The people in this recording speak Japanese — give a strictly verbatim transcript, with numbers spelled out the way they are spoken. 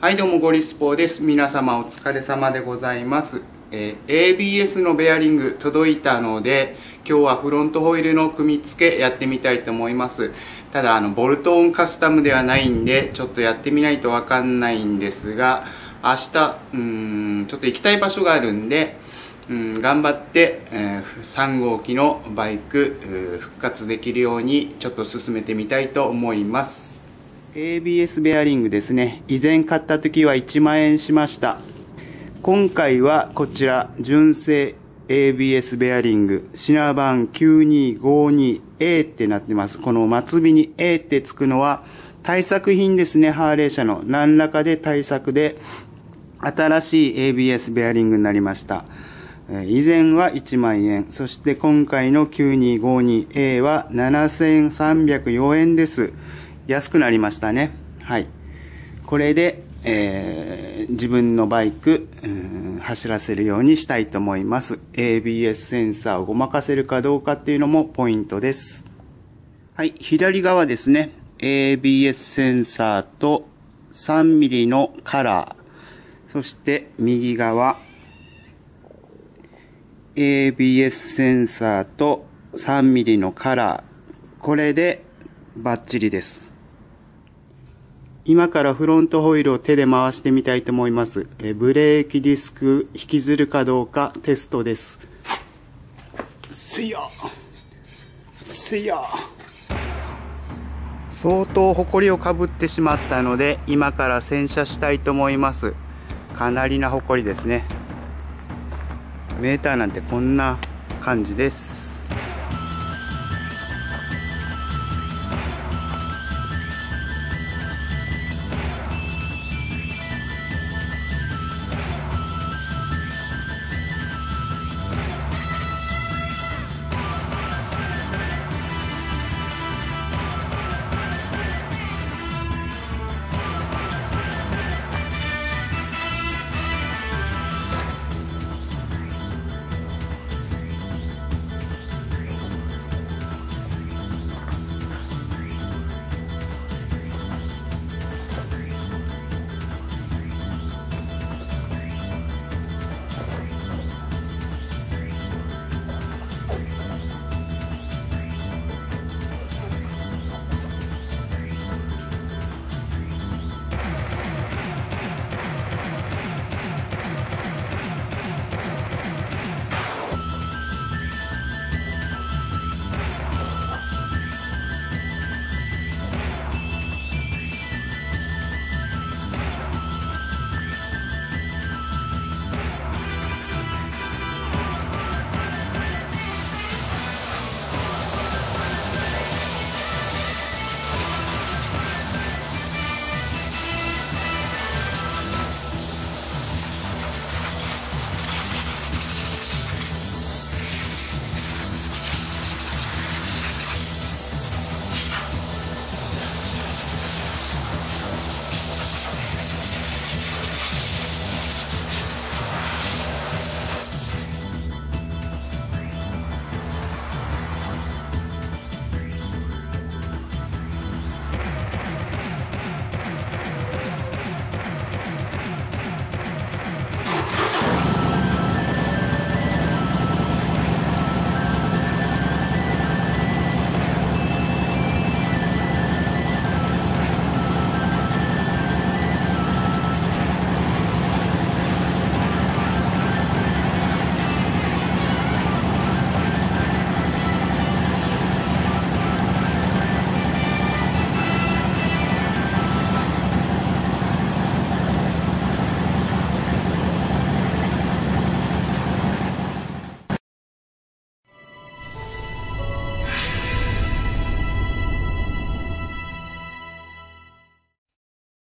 はいどうもゴリスポーです。皆様お疲れ様でございます。えー、エービーエス のベアリング届いたので、今日はフロントホイールの組み付けやってみたいと思います。ただあのボルトオンカスタムではないんでちょっとやってみないとわかんないんですが、明日うーんちょっと行きたい場所があるんで、うん頑張って、えー、さん号機のバイク復活できるようにちょっと進めてみたいと思います。エービーエス ベアリングですね。以前買った時はいちまんえんしました。今回はこちら純正 エービーエス ベアリング品番 きゅうにごにエー ってなってます。この末尾に エー ってつくのは対策品ですね。ハーレー社の何らかで対策で新しい エービーエス ベアリングになりました。以前はいちまんえん、そして今回の きゅうにごにエー はななせんさんびゃくよえんです。安くなりましたね。はい。これで、えー、自分のバイク、うん、走らせるようにしたいと思います。エービーエス センサーをごまかせるかどうかっていうのもポイントです。はい。左側ですね。エービーエス センサーとさんミリのカラー。そして右側。エービーエス センサーとさんミリのカラー。これでバッチリです。今からフロントホイールを手で回してみたいと思います。えブレーキディスク引きずるかどうかテストです。せいやせいや相当ホコリをかぶってしまったので今から洗車したいと思います。かなりなホコリですね。メーターなんてこんな感じです。